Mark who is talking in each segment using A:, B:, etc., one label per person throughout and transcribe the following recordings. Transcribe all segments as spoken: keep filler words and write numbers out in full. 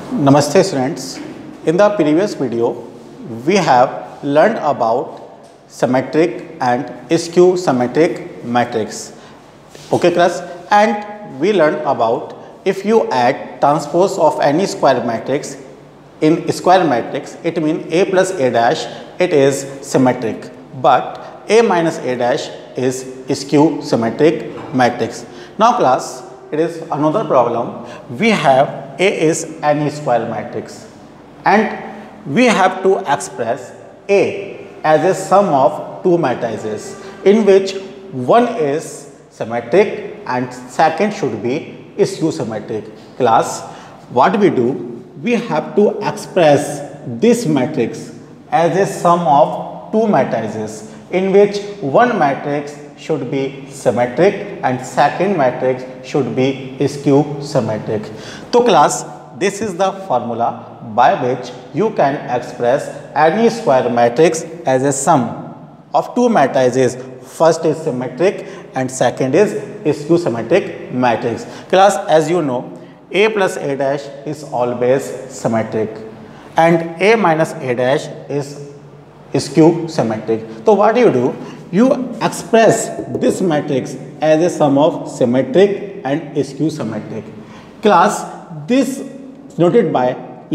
A: Namaste students. In the previous video, we have learned about symmetric and skew symmetric matrix. Okay class, and we learned about if you add transpose of any square matrix in square matrix, it means A plus A dash, it is symmetric, but A minus A dash is skew symmetric matrix. Now class, it is another problem. We have A is any square matrix and we have to express A as a sum of two matrices in which one is symmetric and second should be skew symmetric. Class, what we do? We have to express this matrix as a sum of two matrices in which one matrix should be symmetric and second matrix should be skew symmetric. So class, this is the formula by which you can express any square matrix as a sum of two matrices. First is symmetric and second is skew symmetric matrix. Class, as you know, A plus A dash is always symmetric and A minus A dash is skew symmetric. So what do you do? You express this matrix as a sum of symmetric and skew symmetric. Class, this is noted by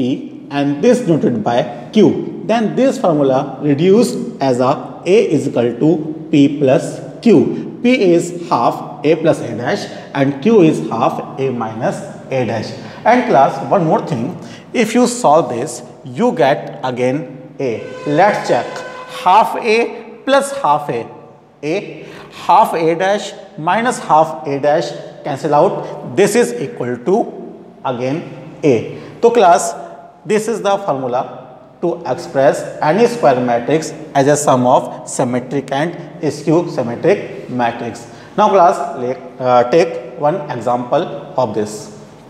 A: P and this noted by Q. Then this formula reduced as a A is equal to P plus Q. P is half A plus A dash and Q is half A minus A dash. And class, one more thing, if you solve this, you get again A. Let's check. Half A plus half A. A, half A dash minus half A dash cancel out. This is equal to again A. So class, this is the formula to express any square matrix as a sum of symmetric and skew symmetric matrix. Now class, let, uh, take one example of this.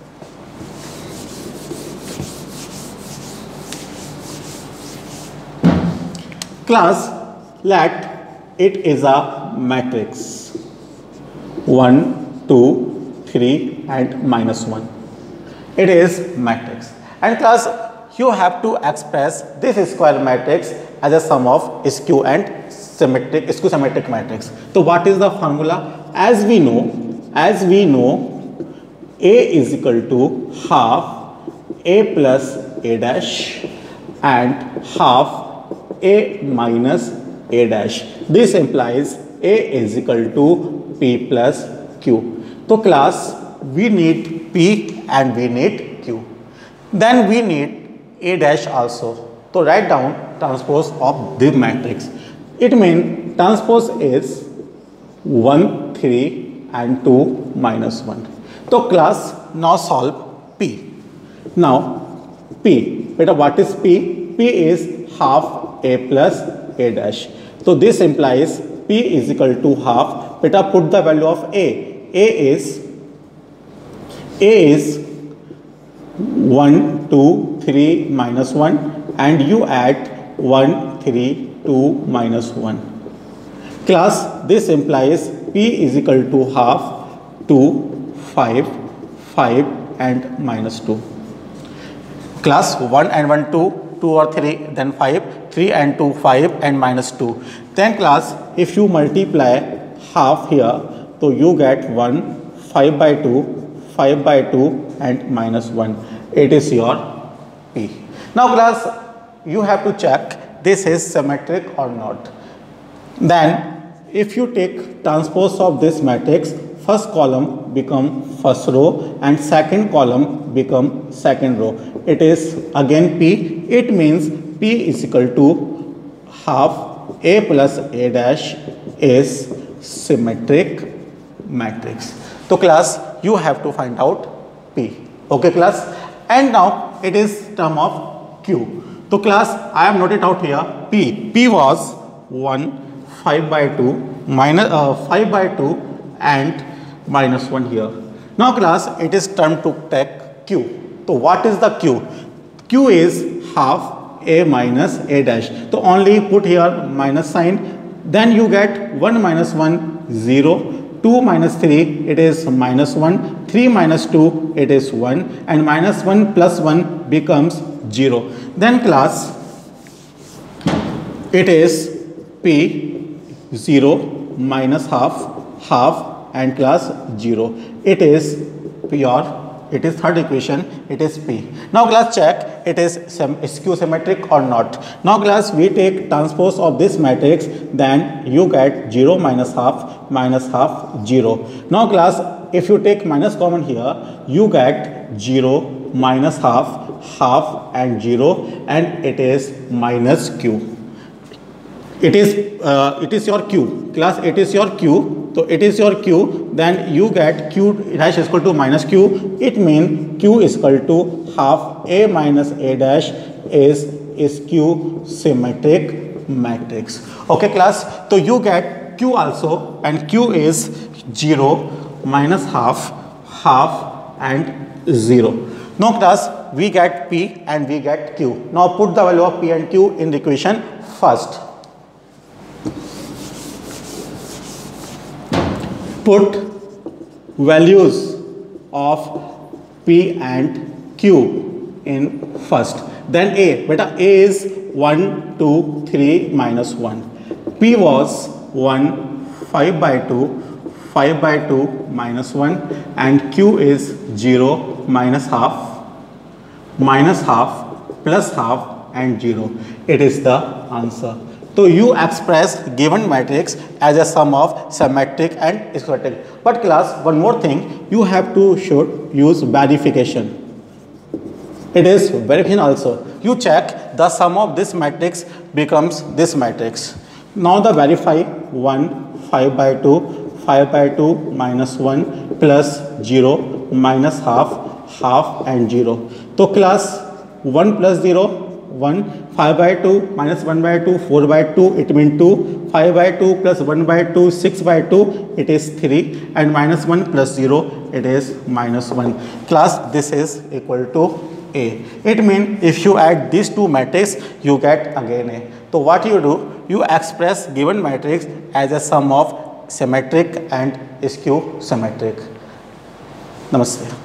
A: Class, let it is a matrix one, two, three and minus one. It is matrix. And class, you have to express this square matrix as a sum of skew and symmetric, skew symmetric matrix. So what is the formula? As we know, as we know, A is equal to half A plus A dash and half A minus A dash. This implies A is equal to P plus Q. So class, we need P and we need Q. Then we need A dash also. So write down transpose of the matrix. It means transpose is one, three and two minus one. So class, now solve P. Now P, beta, what is P? P is half A plus A dash. So this implies P is equal to half. Beta, put the value of A. A is A is one, two, three minus one and you add one, three, two minus one. Class, this implies P is equal to half, two, five, five and minus two. Class, one and one, two, two or three, then five, three and two, five and minus two. Then class, if you multiply half here, so you get one, five by two, five by two and minus one. It is your P. Now class, you have to check this is symmetric or not. Then if you take transpose of this matrix, first column become first row and second column become second row. It is again P. It means P is equal to half A plus A dash is symmetric matrix. So class, you have to find out P. Okay class, and now it is term of Q. So class, I have noted out here P. P was one, five by two, minus uh, five by two and minus one here. Now class, it is term to take Q. So what is the Q? Q is half A minus A dash. So only put here minus sign. Then you get one minus one, zero, two minus three, it is minus one, three minus two, it is one, and minus one plus one becomes zero. Then class, it is P zero minus half, half, and class zero. It is pure, it is third equation, it is P. Now class, check it is skew symmetric or not. Now class, we take transpose of this matrix, then you get zero minus half minus half zero. Now class, if you take minus common here, you get zero minus half, half, and zero, and it is minus q. It is uh, it is your q class, it is your q. So it is your q, then you get q dash is equal to minus q. It means q is equal to half a minus a dash is skew symmetric matrix. Okay class, so you get q also, and q is zero minus half, half, and zero. Now class, we get p and we get q. Now put the value of p and q in the equation first. Put values of p and q in first. Then a, beta a is one, two, three minus one. P was one, five by two, five by two minus one, and q is zero minus half, minus half, plus half, and zero. It is the answer. So you express given matrix as a sum of symmetric and symmetric. But class, one more thing, you have to should use verification. It is verification also. You check the sum of this matrix becomes this matrix. Now the verify one, five by two, five by two minus one plus zero minus half, half, and zero. So class, one plus zero, one, five by two minus one by two, four by two, it means two, five by two plus one by two, six by two, it is three, and minus one plus zero, it is minus one. Class, this is equal to A. It means if you add these two matrices, you get again A. So what you do, you express given matrix as a sum of symmetric and skew symmetric. Namaste.